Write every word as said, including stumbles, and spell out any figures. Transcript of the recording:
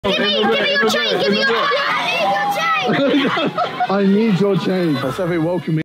Give me, give me your change, give me your change! I need your change! I need your change. That's every welcome.